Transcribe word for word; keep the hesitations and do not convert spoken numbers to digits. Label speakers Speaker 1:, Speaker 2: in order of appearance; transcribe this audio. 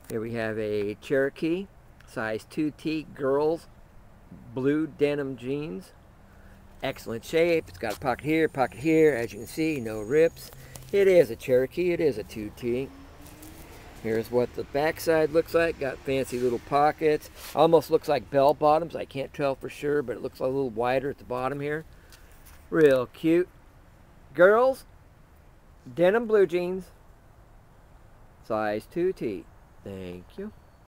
Speaker 1: Here we have a Cherokee, size two T, girls, blue denim jeans. Excellent shape. It's got a pocket here, pocket here. As you can see, no rips. It is a Cherokee. It is a two T. Here's what the backside looks like. Got fancy little pockets. Almost looks like bell bottoms. I can't tell for sure, but it looks a little wider at the bottom here. Real cute. Girls, denim blue jeans, size two T. Thank you.